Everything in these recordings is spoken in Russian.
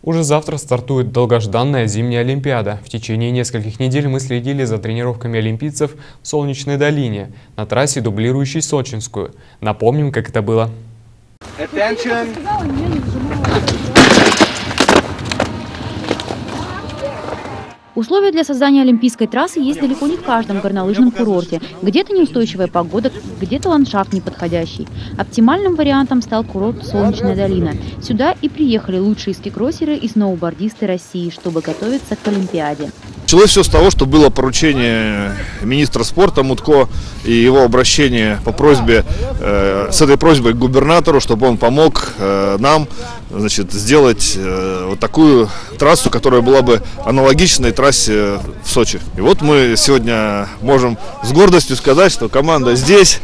Уже завтра стартует долгожданная зимняя Олимпиада. В течение нескольких недель мы следили за тренировками олимпийцев в Солнечной долине, на трассе, дублирующей Сочинскую. Напомним, как это было. Attention. Условия для создания олимпийской трассы есть далеко не в каждом горнолыжном курорте. Где-то неустойчивая погода, где-то ландшафт неподходящий. Оптимальным вариантом стал курорт Солнечная долина. Сюда и приехали лучшие скикроссеры и сноубордисты России, чтобы готовиться к Олимпиаде. Началось все с того, что было поручение министра спорта Мутко и его обращение по просьбе, с этой просьбой к губернатору, чтобы он помог нам, сделать вот такую трассу, которая была бы аналогичной трассе в Сочи. И вот мы сегодня можем с гордостью сказать, что команда здесь,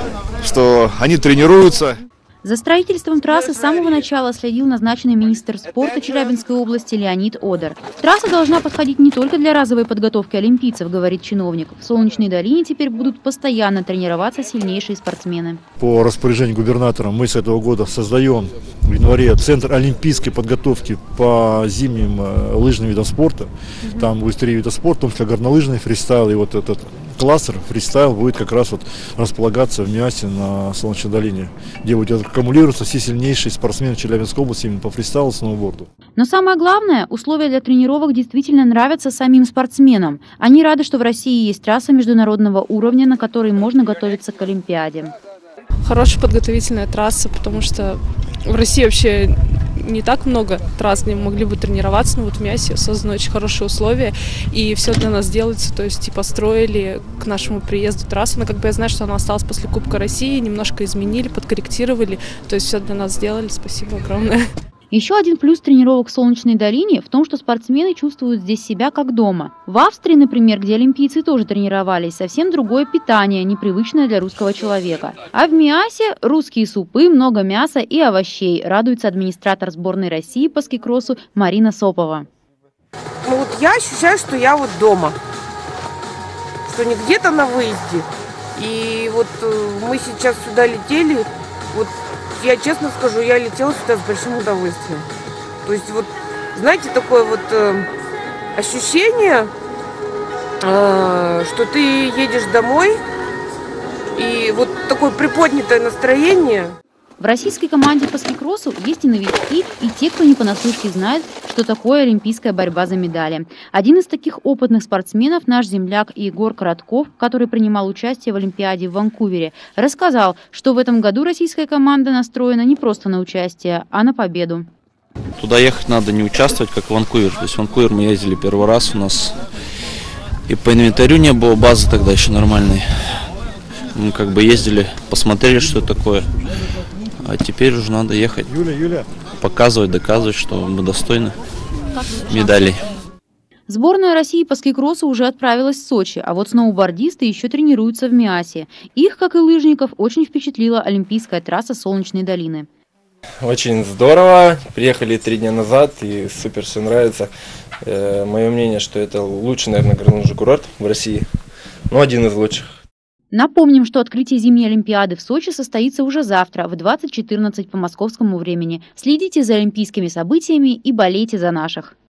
что они тренируются. За строительством трассы с самого начала следил назначенный министр спорта Челябинской области Леонид Одер. Трасса должна подходить не только для разовой подготовки олимпийцев, говорит чиновник. В Солнечной долине теперь будут постоянно тренироваться сильнейшие спортсмены. По распоряжению губернатора мы с этого года создаем в январе центр олимпийской подготовки по зимним лыжным видам спорта. Там будет 3 вида спорта, в том числе горнолыжный, фристайл, и вот этот кластер фристайл будет как раз располагаться в МИАСе на Солнечной долине, где будет аккумулироваться все сильнейшие спортсмены Челябинской области именно по фристайлу и сноуборду. Но самое главное, условия для тренировок действительно нравятся самим спортсменам. Они рады, что в России есть трасса международного уровня, на которой можно готовиться к Олимпиаде. Хорошая подготовительная трасса, потому что в России вообще не так много трасс, где мы могли бы тренироваться, но вот в МИАСе созданы очень хорошие условия, и все для нас делается, то есть построили к нашему приезду трассу, но я знаю, что она осталась после Кубка России, немножко изменили, подкорректировали, то есть все для нас сделали, спасибо огромное. Еще один плюс тренировок в Солнечной долине в том, что спортсмены чувствуют здесь себя как дома. В Австрии, например, где олимпийцы тоже тренировались, совсем другое питание, непривычное для русского человека. А в МИАСе русские супы, много мяса и овощей, радуется администратор сборной России по скикроссу Марина Сопова. Я ощущаю, что я дома, что не где-то на выезде. И мы сейчас сюда летели, я честно скажу, я летела сюда с большим удовольствием. То есть знаете, такое ощущение, что ты едешь домой, и такое приподнятое настроение. В российской команде по скикроссу есть и новички, и те, кто не понаслышке знает, что такое олимпийская борьба за медали. Один из таких опытных спортсменов, наш земляк Егор Коротков, который принимал участие в Олимпиаде в Ванкувере, рассказал, что в этом году российская команда настроена не просто на участие, а на победу. Туда ехать надо не участвовать, как в Ванкувер. То есть в Ванкувер мы ездили первый раз, у нас и по инвентарю не было базы тогда еще нормальной. Мы ездили, посмотрели, что это такое. А теперь уже надо ехать, показывать, доказывать, что мы достойны медалей. Сборная России по скикроссу уже отправилась в Сочи, а сноубордисты еще тренируются в МИАСе. Их, как и лыжников, очень впечатлила олимпийская трасса Солнечной долины. Очень здорово. Приехали 3 дня назад и супер все нравится. Мое мнение, что это лучший, наверное, горнолыжный курорт в России, но один из лучших. Напомним, что открытие зимней Олимпиады в Сочи состоится уже завтра в 20:14 по московскому времени. Следите за олимпийскими событиями и болейте за наших.